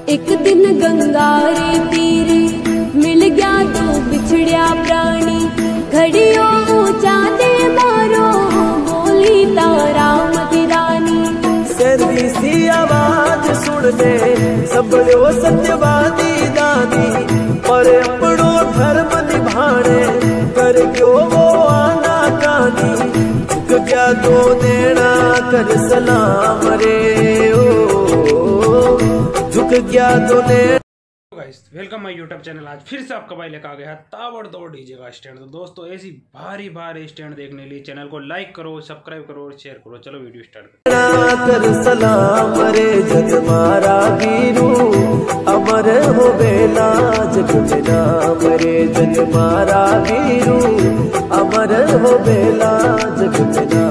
एक दिन गंगा रे तीरे मिल गया तो बिछड़िया प्राणी, घड़ियों ऊंचा दे मारो बोली तारा मती रानी। सेंधी सी आवाज सुन दे सबड़ो सत्यवादी दादी, पर अपनो धर्म निभाने कर क्यों वो आना कानी। झुक गया तो देना कर सलाम रे ओ, झुक गया तो देना। Guys welcome my YouTube channel. आज फिर से आपका भाई लेकर आ गया है ताबड़तोड़ डीजे का स्टैंड। तो दोस्तों ऐसी भारी भारी स्टैंड देखने के लिए चैनल को लाइक करो, सब्सक्राइब करो और शेयर करो। चलो वीडियो स्टार्ट कर सलाम रे जग मारा वीरू, अमर हो बेला जग में नाम रे जग मारा वीरू, अमर हो बेला जग में नाम।